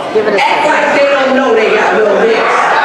Give it a Act second. like they don't know they got little lips.